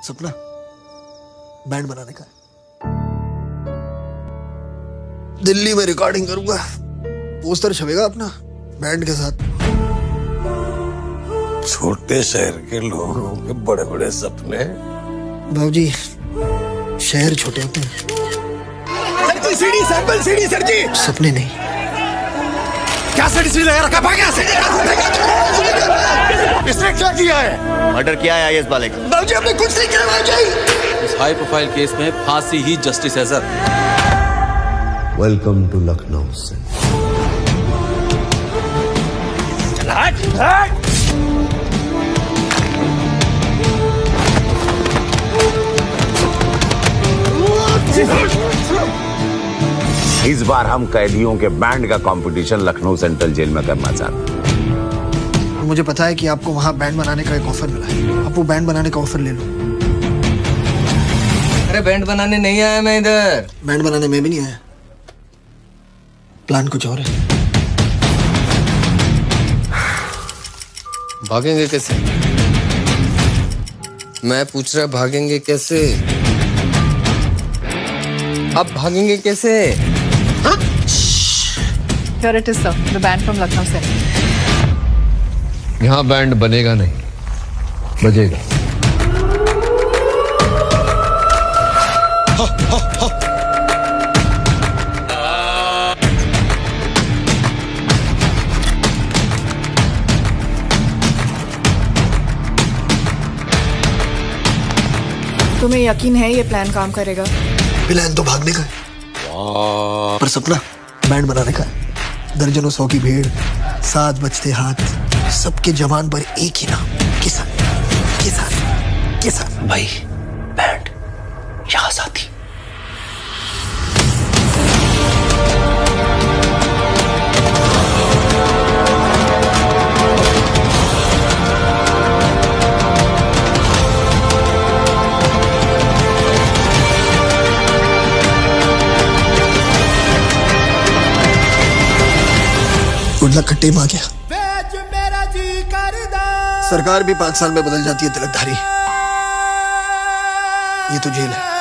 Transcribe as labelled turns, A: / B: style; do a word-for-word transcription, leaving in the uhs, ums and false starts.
A: सपना बैंड बनाने का है। दिल्ली में रिकॉर्डिंग करूंगा, पोस्टर छपेगा अपना बैंड के साथ।
B: छोटे शहर के लोगों के बड़े बड़े सपने।
A: बाबूजी शहर छोटे होते हैं।
B: Sir ji CD sample CD sir ji.
A: सपने नहीं।
B: क्या सीडी लगा रखा भाग यहाँ से। इसने क्या किया है?
C: मर्डर किया है आईएएस वाले का।
A: बाबूजी हमने कुछ नहीं किया बाबूजी।
D: इस हाई प्रोफाइल केस में फांसी ही जस्टिस है सर।
B: वेलकम टू लखनऊ से।
C: हट हट।
E: इस बार हम कैदियों के बैंड का कंपटीशन लखनऊ सेंट्रल जेल में करना चाहते हैं।
A: मुझे पता है कि आपको वहां बैंड बनाने का एक ऑफर मिला है, आप वो बैंड बनाने का ऑफर ले लो।
F: अरे बैंड बनाने नहीं आया मैं इधर।
A: बैंड बनाने में भी नहीं आया, प्लान कुछ और है।
F: भागेंगे कैसे? मैं पूछ रहा भागेंगे कैसे? अब भागेंगे कैसे?
G: Here it is, sir. The band from Lucknow Center.
D: यहाँ बैंड बनेगा नहीं, बजेगा।
G: तुम्हें यकीन है ये प्लान काम करेगा?
A: प्लान तो भागने का है, पर सपना बैंड बनाने का है। दर्जनों सौ की भीड़, सात बजते हाथ, सबके जवान पर एक ही नाम, किसान किसान किसान।
C: भाई बैंड यहाँ साथी।
A: गुड लक खट्टे में आ गया। सरकार भी पांच साल में बदल जाती है तिलकधारी, ये तो जेल है।